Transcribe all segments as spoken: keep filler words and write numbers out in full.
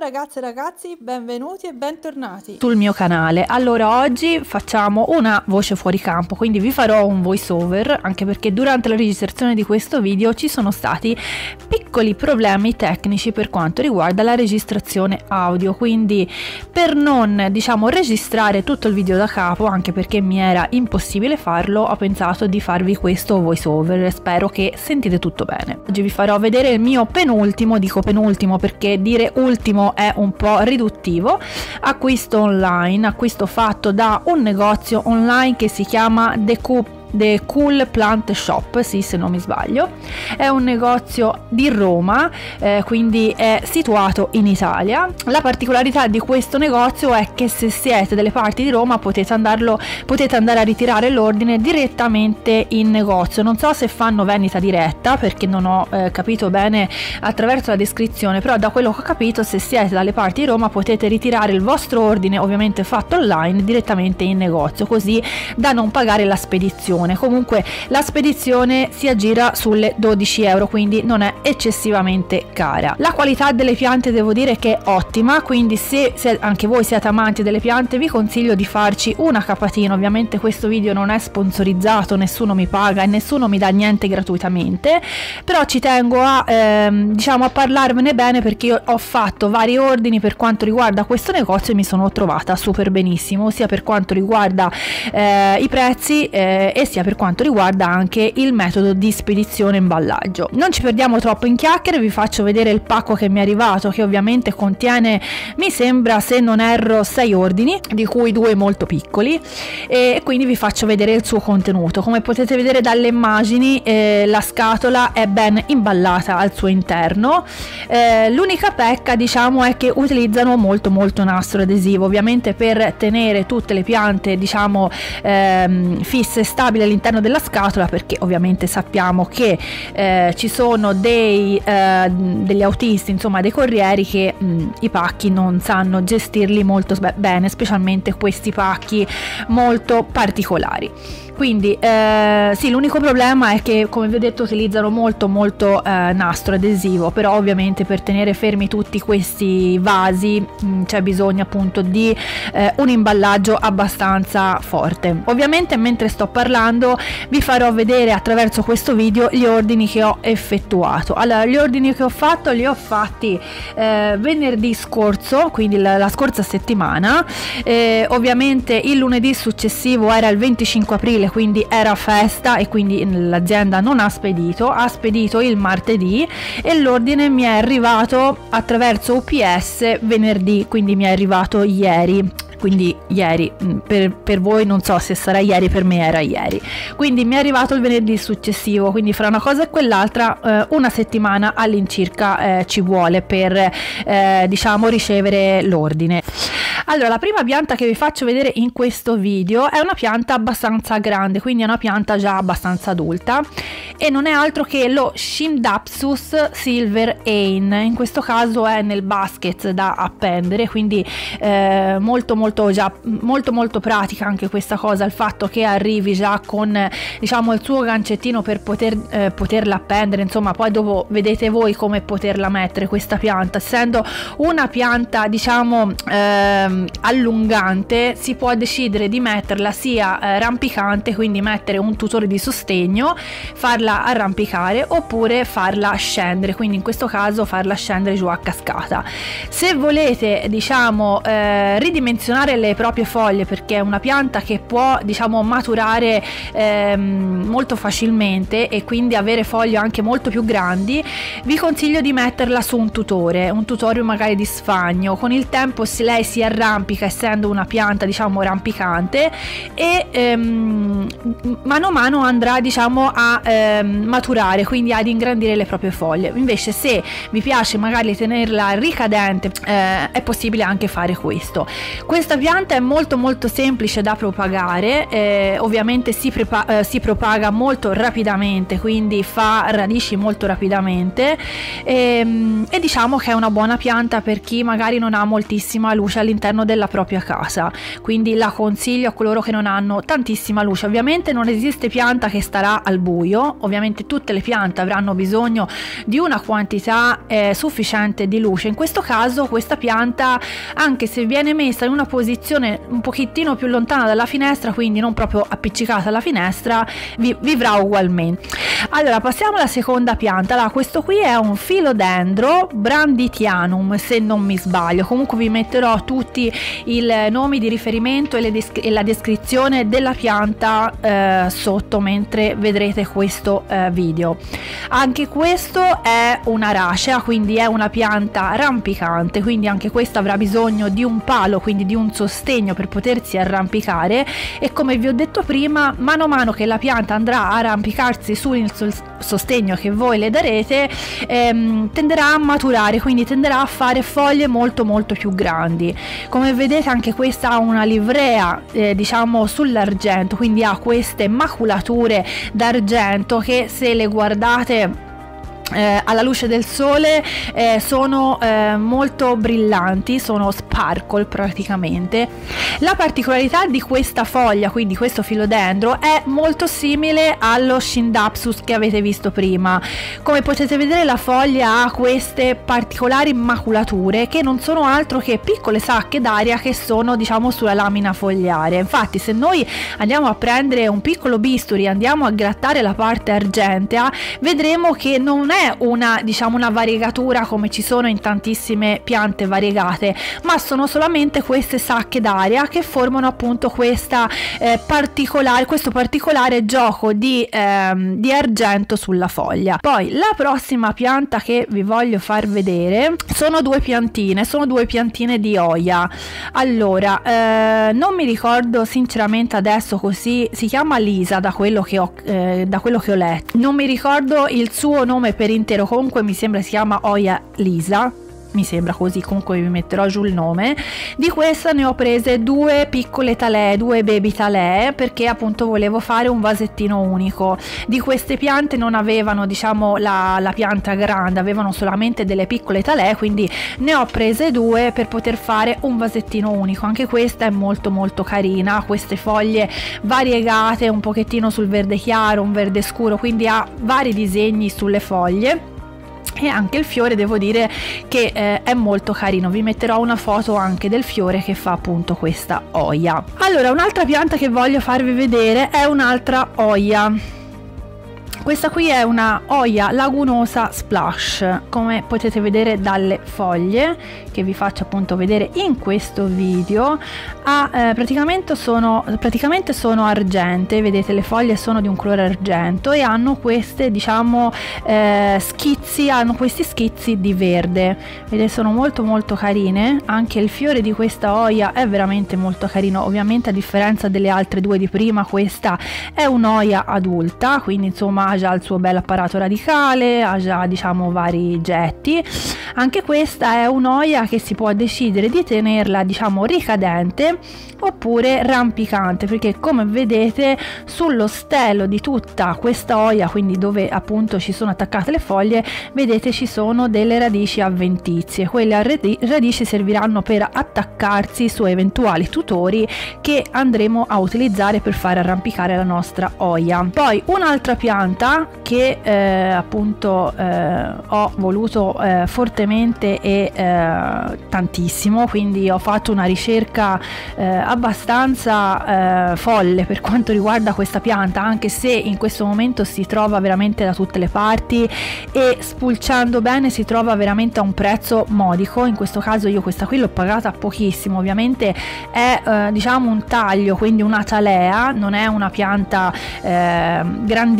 ragazze e ragazzi, benvenuti e bentornati sul mio canale. Allora, oggi facciamo una voce fuori campo, quindi vi farò un voice over, anche perché durante la registrazione di questo video ci sono stati piccoli problemi tecnici per quanto riguarda la registrazione audio, quindi per non diciamo registrare tutto il video da capo, anche perché mi era impossibile farlo, ho pensato di farvi questo voice over. Spero che sentite tutto bene. Oggi vi farò vedere il mio penultimo, dico penultimo perché dire ultimo è un po' riduttivo, acquisto online, acquisto fatto da un negozio online che si chiama The Coop The Cool Plant Shop, sì, se non mi sbaglio. È un negozio di Roma, eh, quindi è situato in Italia. La particolarità di questo negozio è che se siete delle parti di Roma potete andarlo potete andare a ritirare l'ordine direttamente in negozio. Non so se fanno vendita diretta, perché non ho eh, capito bene attraverso la descrizione, però da quello che ho capito, se siete dalle parti di Roma potete ritirare il vostro ordine, ovviamente fatto online, direttamente in negozio, così da non pagare la spedizione. Comunque la spedizione si aggira sulle dodici euro, quindi non è eccessivamente cara. La qualità delle piante devo dire che è ottima, quindi se, se anche voi siete amanti delle piante vi consiglio di farci una capatina. Ovviamente questo video non è sponsorizzato, nessuno mi paga e nessuno mi dà niente gratuitamente, però ci tengo a ehm, diciamo a parlarvene bene, perché io ho fatto vari ordini per quanto riguarda questo negozio e mi sono trovata super benissimo, sia per quanto riguarda eh, i prezzi eh, e sia per quanto riguarda anche il metodo di spedizione e imballaggio. Non ci perdiamo troppo in chiacchiere, vi faccio vedere il pacco che mi è arrivato, che ovviamente contiene, mi sembra, se non erro, sei ordini, di cui due molto piccoli, e quindi vi faccio vedere il suo contenuto. Come potete vedere dalle immagini, eh, la scatola è ben imballata al suo interno. Eh, l'unica pecca, diciamo, è che utilizzano molto molto nastro adesivo, ovviamente per tenere tutte le piante, diciamo, ehm, fisse e stabili all'interno della scatola, perché ovviamente sappiamo che eh, ci sono dei eh, degli autisti, insomma dei corrieri, che mh, i pacchi non sanno gestirli molto bene, specialmente questi pacchi molto particolari. Quindi eh, sì, l'unico problema è che, come vi ho detto, utilizzano molto molto eh, nastro adesivo, però ovviamente per tenere fermi tutti questi vasi mh, c'è bisogno appunto di eh, un imballaggio abbastanza forte. Ovviamente mentre sto parlando vi farò vedere attraverso questo video gli ordini che ho effettuato. Allora, gli ordini che ho fatto li ho fatti eh, venerdì scorso, quindi la, la scorsa settimana. Eh, ovviamente il lunedì successivo era il venticinque aprile, quindi era festa e quindi l'azienda non ha spedito, ha spedito il martedì e l'ordine mi è arrivato attraverso U P S venerdì, quindi mi è arrivato ieri. Quindi ieri, per, per voi non so se sarà ieri, per me era ieri, quindi mi è arrivato il venerdì successivo, quindi fra una cosa e quell'altra eh, una settimana all'incirca eh, ci vuole per eh, diciamo ricevere l'ordine. Allora, la prima pianta che vi faccio vedere in questo video è una pianta abbastanza grande, quindi è una pianta già abbastanza adulta e non è altro che lo Scindapsus Silver Ain. In questo caso è nel basket da appendere, quindi eh, molto molto già molto molto pratica anche questa cosa, il fatto che arrivi già con diciamo il suo gancettino per poter eh, poterla appendere. Insomma, poi dopo vedete voi come poterla mettere questa pianta. Essendo una pianta diciamo ehm, allungante, si può decidere di metterla sia eh, rampicante, quindi mettere un tutore di sostegno, farla arrampicare, oppure farla scendere, quindi in questo caso farla scendere giù a cascata. Se volete diciamo eh, ridimensionare le proprie foglie, perché è una pianta che può diciamo maturare ehm, molto facilmente e quindi avere foglie anche molto più grandi, vi consiglio di metterla su un tutore, un tutorio magari di sfagno. Con il tempo se lei si arrampica, essendo una pianta diciamo rampicante, e ehm, mano a mano andrà diciamo a ehm, maturare, quindi ad ingrandire le proprie foglie. Invece se vi piace magari tenerla ricadente, eh, è possibile anche fare questo. Questo Questa pianta è molto molto semplice da propagare, eh, ovviamente si, eh, si propaga molto rapidamente, quindi fa radici molto rapidamente, e, e diciamo che è una buona pianta per chi magari non ha moltissima luce all'interno della propria casa, quindi la consiglio a coloro che non hanno tantissima luce. Ovviamente non esiste pianta che starà al buio, ovviamente tutte le piante avranno bisogno di una quantità eh, sufficiente di luce. In questo caso questa pianta, anche se viene messa in una posizione un pochettino più lontana dalla finestra, quindi non proprio appiccicata alla finestra, vi, vivrà ugualmente. Allora passiamo alla seconda pianta. Allora, questo qui è un Philodendron branditianum, se non mi sbaglio. Comunque vi metterò tutti i nomi di riferimento e, le descri- e la descrizione della pianta eh, sotto mentre vedrete questo eh, video. Anche questo è una racea, quindi è una pianta rampicante, quindi anche questa avrà bisogno di un palo, quindi di un sostegno per potersi arrampicare, e come vi ho detto prima, mano a mano che la pianta andrà a arrampicarsi sul sostegno che voi le darete, ehm, tenderà a maturare, quindi tenderà a fare foglie molto molto più grandi. Come vedete anche questa ha una livrea eh, diciamo sull'argento, quindi ha queste maculature d'argento che, se le guardate Eh, alla luce del sole eh, sono eh, molto brillanti, sono sparkle praticamente. La particolarità di questa foglia, quindi questo filodendro, è molto simile allo Scindapsus che avete visto prima. Come potete vedere, la foglia ha queste particolari maculature che non sono altro che piccole sacche d'aria che sono, diciamo, sulla lamina fogliare. Infatti, se noi andiamo a prendere un piccolo bisturi e andiamo a grattare la parte argentea, vedremo che non è una, diciamo, una variegatura come ci sono in tantissime piante variegate, ma sono solamente queste sacche d'aria che formano appunto questa eh, particolare questo particolare gioco di, ehm, di argento sulla foglia. Poi la prossima pianta che vi voglio far vedere sono due piantine sono due piantine di Oia. Allora eh, non mi ricordo sinceramente adesso, così si chiama Lisa da quello che ho eh, da quello che ho letto, non mi ricordo il suo nome per intero, comunque mi sembra si chiama Oia Lisa, mi sembra così, comunque vi metterò giù il nome. Di questa ne ho prese due piccole talee, due baby talee, perché appunto volevo fare un vasettino unico. Di queste piante non avevano, diciamo, la, la pianta grande, avevano solamente delle piccole talee, quindi ne ho prese due per poter fare un vasettino unico. Anche questa è molto molto carina, ha queste foglie variegate, un pochettino sul verde chiaro, un verde scuro, quindi ha vari disegni sulle foglie. E anche il fiore, devo dire che eh, è molto carino. Vi metterò una foto anche del fiore che fa appunto questa Oia. Allora, un'altra pianta che voglio farvi vedere è un'altra Oia. Questa qui è una Oia lagunosa splash, come potete vedere dalle foglie che vi faccio appunto vedere in questo video. Ha, eh, praticamente, sono, praticamente sono argente, vedete le foglie sono di un colore argento e hanno queste, diciamo, eh, schizzi, hanno questi schizzi di verde, vedete, sono molto molto carine. Anche il fiore di questa Oia è veramente molto carino, ovviamente a differenza delle altre due di prima questa è un'Oia adulta, quindi insomma ha già il suo bel apparato radicale, ha già, diciamo, vari getti. Anche questa è un'Oia che si può decidere di tenerla, diciamo, ricadente oppure rampicante, perché come vedete sullo stelo di tutta questa Oia, quindi dove appunto ci sono attaccate le foglie, vedete ci sono delle radici avventizie. Quelle radici serviranno per attaccarsi su eventuali tutori che andremo a utilizzare per far arrampicare la nostra Oia. Poi un'altra pianta che eh, appunto eh, ho voluto eh, fortemente e eh, tantissimo, quindi ho fatto una ricerca eh, abbastanza eh, folle per quanto riguarda questa pianta, anche se in questo momento si trova veramente da tutte le parti e spulciando bene si trova veramente a un prezzo modico. In questo caso io questa qui l'ho pagata pochissimo, ovviamente è eh, diciamo un taglio, quindi una talea, non è una pianta eh, grandissima,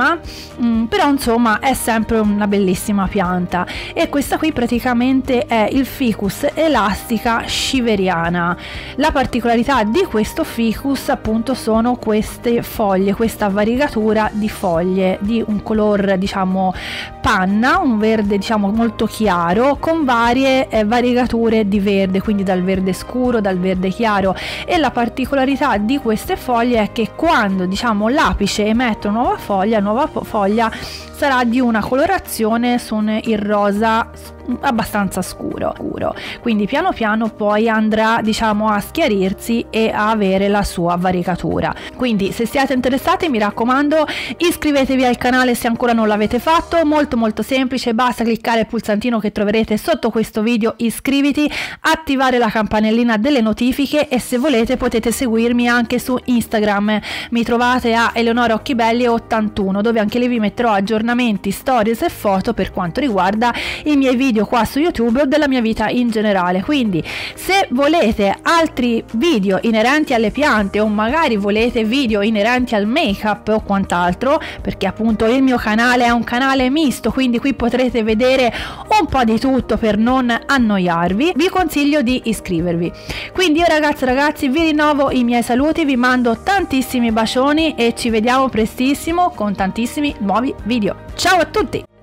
piccola, mh, però insomma è sempre una bellissima pianta. E questa qui praticamente è il Ficus elastica shiveriana. La particolarità di questo ficus appunto sono queste foglie, questa variegatura di foglie di un color diciamo panna, un verde diciamo molto chiaro, con varie eh, variegature di verde, quindi dal verde scuro, dal verde chiaro. E la particolarità di queste foglie è che quando diciamo l'apice emette una nuova foglia, nuova foglia sarà di una colorazione con il rosa abbastanza scuro, scuro, quindi piano piano poi andrà diciamo a schiarirsi e a avere la sua variegatura. Quindi se siete interessati, mi raccomando, iscrivetevi al canale se ancora non l'avete fatto, molto molto semplice, basta cliccare il pulsantino che troverete sotto questo video, iscriviti, attivare la campanellina delle notifiche e se volete potete seguirmi anche su Instagram, mi trovate a Eleonora Occhibelli ottantuno, dove anche lì vi metterò aggiornamenti, stories e foto per quanto riguarda i miei video qua su YouTube o della mia vita in generale. Quindi se volete altri video inerenti alle piante o magari volete video inerenti al make up o quant'altro, perché appunto il mio canale è un canale misto, quindi qui potrete vedere un po' di tutto per non annoiarvi, vi consiglio di iscrivervi. Quindi io ragazze e ragazzi vi rinnovo i miei saluti, vi mando tantissimi bacioni e ci vediamo prestissimo con tantissimi nuovi video. Ciao a tutti!